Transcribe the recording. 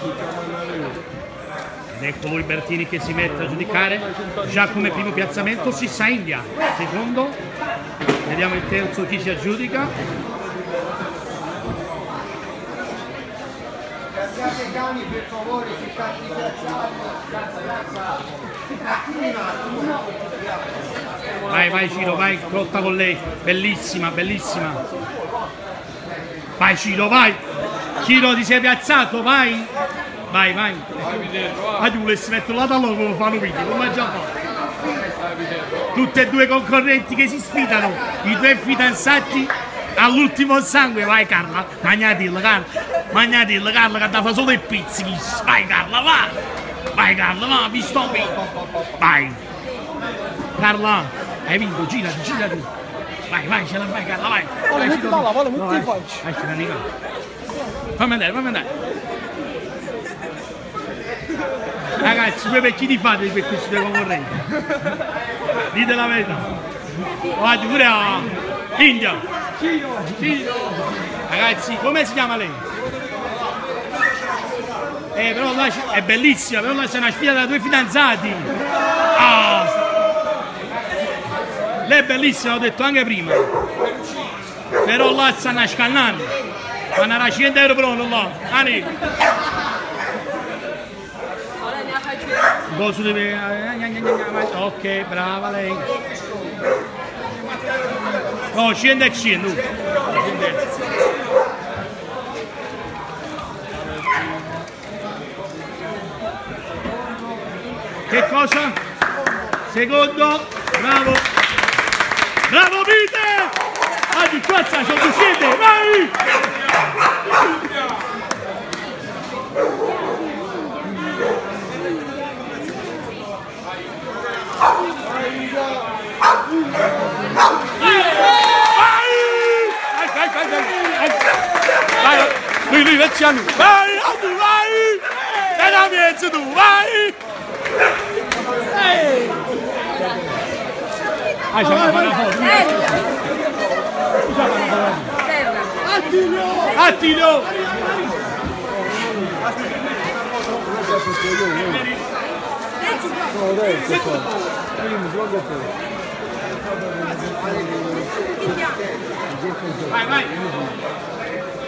Ed ecco Bertini che si mette a giudicare già come primo piazzamento Sissa India, secondo, vediamo il terzo chi si aggiudica. Piazzate i cani per favore, si catti Vai Ciro, vai, lotta con lei, bellissima, bellissima. Vai Ciro, vai! Ciro ti sei piazzato, vai! Vai! Ah, tu volessi mettere la tavola come fanno video, come già fatto? Tutte e due concorrenti che si sfidano, i due fidanzati all'ultimo sangue, vai Carla, magnatilla Carla che ti fa solo i pizzichi, vai Carla, va! Vai Carla, va, mi sto bene! Vai! Carla, hai vinto, girati! Vai, ce la fai Carla, vai! Metti la palla, metti in faccia! Vai, ce la dica! Fammi andare! Ragazzi, voi per chi ti fate per questi due concorrenti? Dite la verità! Guardi pure a India! Ciro! Ragazzi, come si chiama lei? Però là è bellissima, però là c'è una sfida tra due fidanzati! Ah! Lei è bellissima, l'ho detto anche prima! Però là stanno scannando! Vanno a 100 euro per uno là! Cosa deve... Ok, brava lei! No, scende e scende! Che cosa? Secondo, bravo Peter! Oggi qua c'è tu scende, vai! Vai! Lui, vecchiano! Vai! E la mezzo tu, vai! C'è una foto! Attilo! Vai!